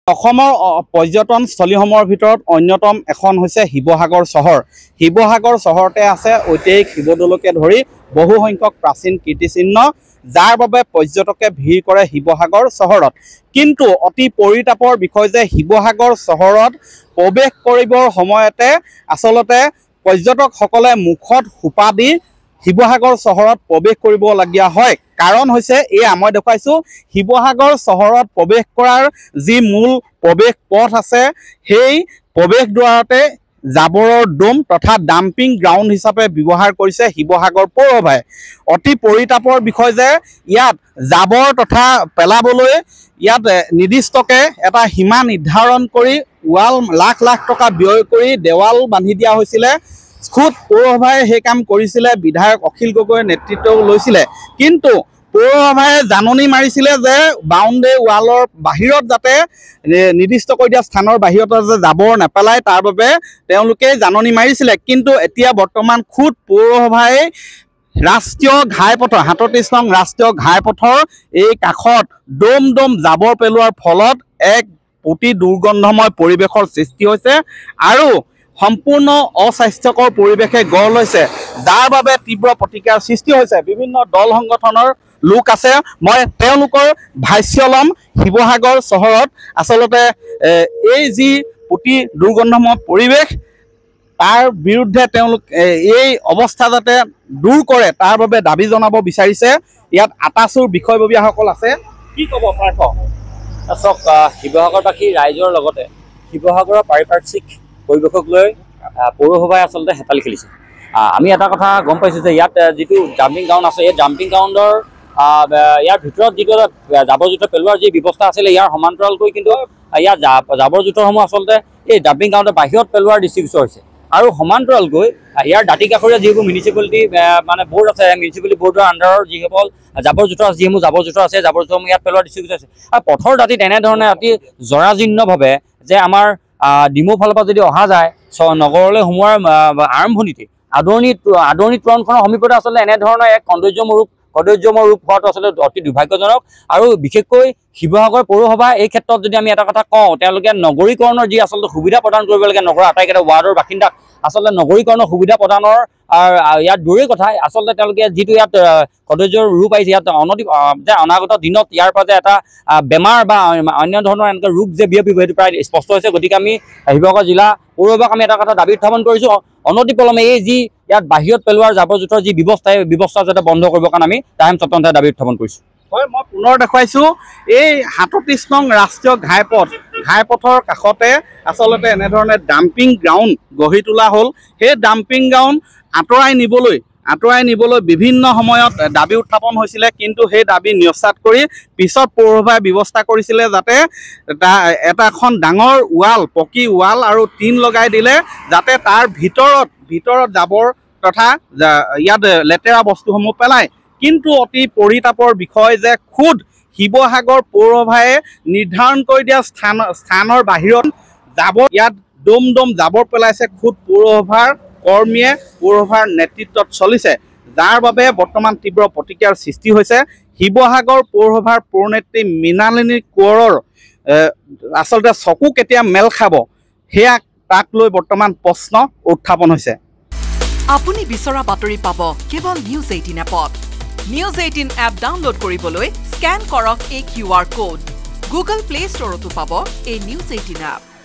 অসমৰ পৰ্যটনস্থলীসমূহৰ ভিতৰত অন্যতম এখন হৈছে শিৱসাগৰ চহৰ। শিৱসাগৰ চহৰতে আছে ঐতিহাসিক শিৱদৌলকে ধৰি বহু সংখ্যক প্ৰাচীন কীৰ্তিচিহ্ন, যাৰ বাবে পৰ্যটকে ভিৰ কৰে শিৱসাগৰ চহৰত। কিন্তু অতি পৰিতাপৰ বিষয় যে শিৱসাগৰ চহৰত প্ৰৱেশ কৰিবৰ সময়তে আচলতে পৰ্যটকসকলে মুখত সোপা দি শিৱসাগৰ চহৰত প্ৰৱেশ কৰিবলগীয়া হয়। কাৰণ হৈছে এয়া মই দেখুৱাইছোঁ, শিৱসাগৰ চহৰত প্ৰৱেশ কৰাৰ যি মূল প্ৰৱেশ পথ আছে, সেই প্ৰৱেশ দুৱাৰতে জাবৰৰ দম তথা ডাম্পিং গ্ৰাউণ্ড হিচাপে ব্যৱহাৰ কৰিছে শিৱসাগৰ পৌৰসভাই। অতি পৰিতাপৰ বিষয় যে ইয়াত জাবৰ তথা পেলাবলৈ ইয়াত নিৰ্দিষ্টকৈ এটা সীমা নিৰ্ধাৰণ কৰি ৱাল লাখ লাখ টকা ব্যয় কৰি দেৱাল বান্ধি দিয়া হৈছিলে। খুদ পৌৰসভাই সেই কাম কৰিছিলে, বিধায়ক অখিল গগৈৰ নেতৃত্ব লৈছিলে। কিন্তু পৌৰসভাই জাননী মাৰিছিলে যে বাউণ্ডেৰী ৱালৰ বাহিৰত যাতে নিৰ্দিষ্ট কৰি দিয়া স্থানৰ বাহিৰত যে জাবৰ নেপেলায়, তাৰ বাবে তেওঁলোকে জাননী মাৰিছিলে। কিন্তু এতিয়া বৰ্তমান খুদ পৌৰসভাই ৰাষ্ট্ৰীয় ঘাইপথৰ ৩৭ নং ৰাষ্ট্ৰীয় ঘাইপথৰ এই কাষত দম দম জাবৰ পেলোৱাৰ ফলত এক অতি দুৰ্গন্ধময় পৰিৱেশৰ সৃষ্টি হৈছে আৰু সম্পূৰ্ণ অস্বাস্থ্যকৰ পৰিৱেশে গঢ় লৈছে, যাৰ বাবে তীব্ৰ প্ৰতিক্ৰিয়াৰ সৃষ্টি হৈছে। বিভিন্ন দল সংগঠনৰ লোক আছে, মই তেওঁলোকৰ ভাষ্য ল'ম। শিৱসাগৰ চহৰত আচলতে এই যি অতি দুৰ্গন্ধময় পৰিৱেশ, তাৰ বিৰুদ্ধে তেওঁলোক এই অৱস্থা যাতে দূৰ কৰে তাৰ বাবে দাবী জনাব বিচাৰিছে। ইয়াত আটাচুৰ বিষয়ববীয়াসকল আছে, কি ক'ব পাৰ্থ? চাওক, শিৱসাগৰবাসী ৰাইজৰ লগতে শিৱসাগৰৰ পাৰিপাৰ্শ্বিক পৰিৱেশক লৈ পৌৰসভাই আচলতে হেতালি খেলিছে। আমি এটা কথা গম পাইছোঁ যে ইয়াত যিটো ডাম্পিং গ্ৰাউণ্ড আছে, এই ডাম্পিং গ্ৰাউণ্ডৰ ইয়াৰ ভিতৰত যিটো জাবৰ জোঁথৰ পেলোৱাৰ যি ব্যৱস্থা আছিলে, ইয়াৰ সমান্তৰালকৈ কিন্তু ইয়াৰ জাবৰ জোঁথৰসমূহ আচলতে এই ডাম্পিং গ্ৰাউণ্ডৰ বাহিৰত পেলোৱাৰ দৃষ্টিগোচৰ হৈছে। আৰু সমান্তৰালকৈ ইয়াৰ দাঁতি কাষৰীয়া যিবোৰ মিউনিচিপালিটি মানে বৰ্ড আছে, মিউনিচিপালিটি বৰ্ডৰ আণ্ডাৰৰ যিসকল জাবৰ জোঁথৰ আছে, যিসমূহ জাবৰ জোঁথৰ আছে, জাবৰ জোঁথৰসমূহ ইয়াত পেলোৱাৰ দৃষ্টিগোচৰ হৈছে। আৰু পথৰ দাঁতিত এনেধৰণে অতি জৰাজীৰ্ণভাৱে যে আমাৰ ডিমৌ ফালৰ পৰা যদি অহা যায় নগৰলৈ সোমোৱাৰ আৰম্ভণিতে আদৰণি তোৰণখনৰ সমীপতে আচলতে এনেধৰণৰ এক কদৰ্যময় ৰূপ হোৱাটো আচলতে অতি দুৰ্ভাগ্যজনক। আৰু বিশেষকৈ শিৱসাগৰ পৌৰসভা এই ক্ষেত্ৰত যদি আমি এটা কথা কওঁ, তেওঁলোকে নগৰীকৰণৰ যি আচলতে সুবিধা প্ৰদান কৰিব লাগে নগৰৰ আটাইকেইটা ৱাৰ্ডৰ বাসিন্দাক, আচলতে নগৰীকৰণৰ সুবিধা প্ৰদানৰ ইয়াত দূৰেই কথা, আচলতে তেওঁলোকে যিটো ইয়াত কদৰ্যৰ ৰূপ আহিছে, ইয়াত যে অনাগত দিনত ইয়াৰ পৰা যে এটা বেমাৰ বা অন্য ধৰণৰ এনেকৈ ৰোগ যে বিয়পিব সেইটো প্ৰায় স্পষ্ট হৈছে। গতিকে আমি শিৱসাগৰ জিলা পৌৰসভাক আমি এটা কথা দাবী উত্থাপন কৰিছোঁ, অনতিপলমে এই যি ইয়াত বাহিৰত পেলোৱাৰ জাবৰ জোঁথৰ যি ব্যৱস্থা, এই ব্যৱস্থা যাতে বন্ধ কৰিবৰ কাৰণে আমি তাহিম স্বতন্ত্ৰে দাবী উত্থাপন কৰিছোঁ। হয়, মই পুনৰ দেখুৱাইছোঁ এই ৩৭ নং ৰাষ্ট্ৰীয় ঘাইপথৰ কাষতে আচলতে এনেধৰণে ডাম্পিং গ্ৰাউণ্ড গঢ়ি তোলা হ'ল। সেই ডাম্পিং গ্ৰাউণ্ড আঁতৰাই নিবলৈ বিভিন্ন সময়ত দাবী উত্থাপন হৈছিলে, কিন্তু সেই দাবী ন্যস্ত কৰি পিছত পৌৰসভাই ব্যৱস্থা কৰিছিলে যাতে এখন ডাঙৰ ৱাল, পকী ৱাল আৰু টিন লগাই দিলে, যাতে তাৰ ভিতৰত জাবৰ তথা ইয়াত লেতেৰা বস্তুসমূহ পেলায়। কিন্তু অতি পৰিতাপৰ বিষয় যে খুদ শিৱসাগৰ পৌৰসভাই নিৰ্ধাৰণ কৰি দিয়া স্থানৰ বাহিৰত ইয়াত দম জাবৰ পেলাইছে খুদ পৌৰসভাৰ কৰ্মীয়ে, পৌৰসভাৰ নেতৃত্বত চলিছে, যাৰ বাবে বৰ্তমান তীব্ৰ প্ৰতিক্ৰিয়াৰ সৃষ্টি হৈছে। শিৱসাগৰ পৌৰসভাৰ পৌৰনেত্ৰী মৃণালিনী কোঁৱৰৰ আচলতে চকু কেতিয়া মেল খাব, সেয়া তাক লৈ বৰ্তমান প্ৰশ্ন উত্থাপন হৈছে। আপুনি বিচৰা বাতৰি পাব কেৱল নিউজ 18 এপত। নিউজ 18 এপ ডাউনলোড কৰিবলৈ স্কেন কৰক এই QR কোড। গুগল প্লে ষ্টৰতো পাব এই নিউজ 18 এপ।